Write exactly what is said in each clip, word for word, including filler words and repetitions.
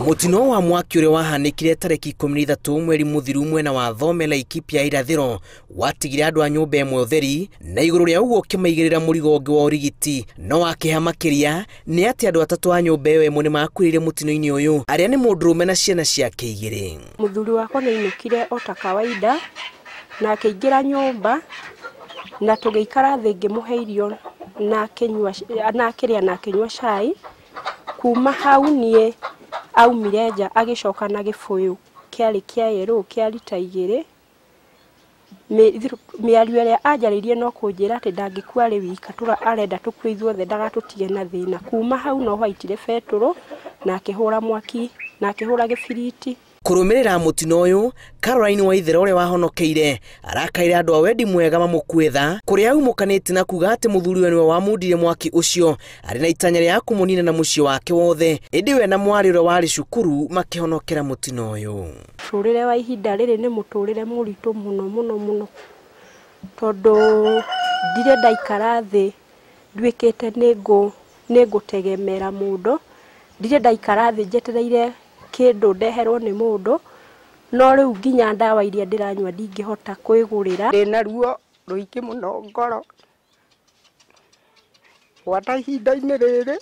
Mutino wa mwaki ure wahanĩkire tarĩki ikũmi na ithatũ mweri Mũthiru mwena wa Thome Laikipia ya irathĩro watigire andũ a nyũmba ĩmwe ũtheri na igũrũ rĩa ũguo kĩmaigĩrĩra mũrigo ũngĩ wa ũrigiti. No wakĩha makĩria nĩ atĩ andũ atatũ a nyũmba ĩyo ĩmwe nĩmakuĩrĩire mũtino-inĩ ũyũ, arĩa nĩ mũndũrũme na ciana ciake igĩrĩ. Mũthuri wakwa nĩainũkire o ta kawaida na akĩingĩra nyũmba na tũgĩikara thĩ ngĩmũhe irio na akĩnyua na akĩrĩa na akĩnyua cai. Kuma hau niĩ aumire nja agĩcoka na gĩbũyũ kĩarĩ kĩa yerũ kĩa lita igĩrĩ. Mĩario ĩrĩa anjarĩirie no kũnjĩra atĩ ndangĩkua arĩ wika, tũra arenda tũkue ithuothe ndagatũtige na thĩna. Kuma hau no haitire betũrũ na akĩhũra mwaki na akĩhũra gĩbiriti. Kũrũmĩrĩra mũtino ũyũ, Caro wa ithere ũrĩa wahonokeire arakaire andũ a wendi mwega mamũkue tha, kũrĩa aumũkanĩte na kuga atĩ mũthuri we nĩwe wamũndirie mwaki ũcio arĩ na itanya rĩa kũmũnina na mũciĩ wake wothe. Ĩndĩ we na mwarĩ ũrĩa warĩ cukuru makĩhonokera mũtino ũyũ. Mũtũrĩre wa ihinda rĩrĩ nĩ mũtũrĩre mũritũ mũno mũno mũno, tondũ ndirĩ ndaikara thĩ nduĩkĩte nĩngũ nĩngũtegemera mũndũ, ndirĩ ndaikara thĩ njetereire kĩndũ ndeherwo nĩ mũndũ, no rĩu nginya ndawa iria ndĩranyua ndingĩhota kwĩgũrĩra. Ndĩna ruo rũingĩ mũno ngoro gwata ihinda-inĩ rĩrĩ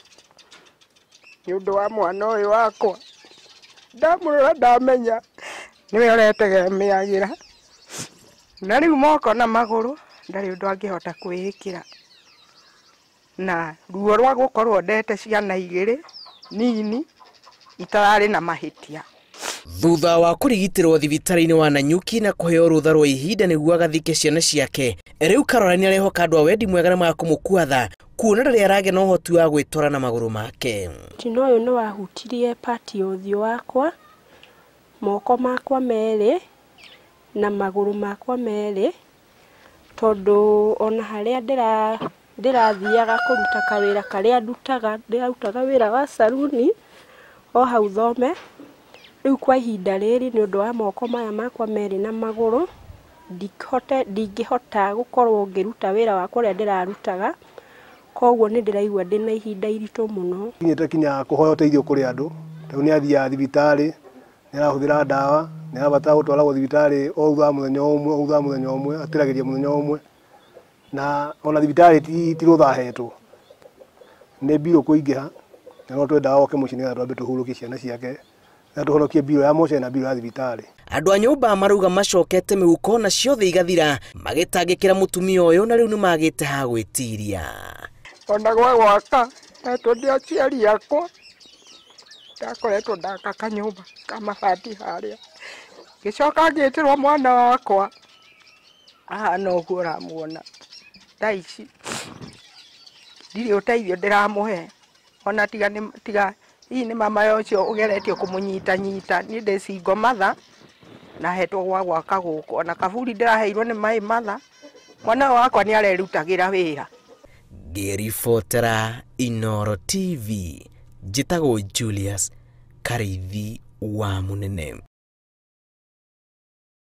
nĩ ũndũ wa mwana ũyũ wakwa. Ndamũrora ndamenya nĩwe ũretegemeagĩra, na rĩu moko na magũrũ ndarĩ ũndũ angĩhota kwĩĩkĩra, na ruo rwa gũkorwo ndete ciana igĩrĩ nini itararĩ na mahĩtia. Thutha wa kũrigitĩrwo thibitarĩ-inĩ wa Nanyuki na kũheo rũtha rwa ihinda nĩguo agathike ciana ciake, rĩu Caro nĩarehoka andũ a wendi mwega nĩmakũmũkua tha, kuona ndarĩ aragĩa na ũhoti wa gwĩtwara na magũrũ make. Mũtino ũyũ nĩ wahutirie pati ya ũthiũ wakwa, moko makwa merĩ na magũrũ makwa merĩ, tondũ ona harĩa ndĩra ndĩrathiaga kũruta kawĩra karĩa ndutaga, ndĩrarutaga wĩra wa saruni o hau Thome. Rĩu kwa ihinda rĩrĩ nĩ ũndũ wa moko maya makwa merĩ na magũrũ ndingĩhota ndingĩhota gũkorwo ngĩruta wĩra wakwa ũrĩa ndĩrarutaga, koguo nĩ ndĩraigua ndĩna ihinda iritũ mũno. Kinyĩte kinya kũhoya ũteithio kũrĩ andũ, rĩu nĩ athiaga thibitarĩ, nĩ arahũthĩra ndawa, nĩ arabatara gũtwaragwo thibitarĩ o thutha wa mũthenya ũmwe o thutha wa mũthenya ũmwe, atiragĩria mũthenya ũmwe, na ona thibitarĩ ti ti rũtha ahetwo, nĩ mbirũ kũingĩha, na no twendaga oke mũciĩ nĩgetha twambe tũhurũkie ciana ciake na tũhonokie mbirũ ya mũciĩ na mbirũ ya thibitarĩ. Andũ a nyũmba marauga macokete mĩhuko na ciothe igathira magĩtangĩkĩra mũtumia ũyũ, na rĩu nĩmagĩte ha gwĩtiria. Ona gwa gwaka etwo ndĩ aciari akwa ndakoretwo ndaka kanyũmba ka mabati harĩa, gĩcoka ngĩtĩrwo mwana wakwa ahana ũguo ũramuona thaa ici, ndirĩ ũteithio ndĩramũhe, ona tiga nĩ tiga hihi nĩ mama ũcio ũgeretio kũmũnyitanyita, niĩ ndĩ single mother na hetwo gwa gwaka gũkũ, ona kaburi ndĩraheirwo nĩ maĩ matha, mwana wakwa nĩ arerutagĩra wĩra. Ngĩribotera Inooro T V, njĩtagwo Julius Karĩithi wa Mũnene.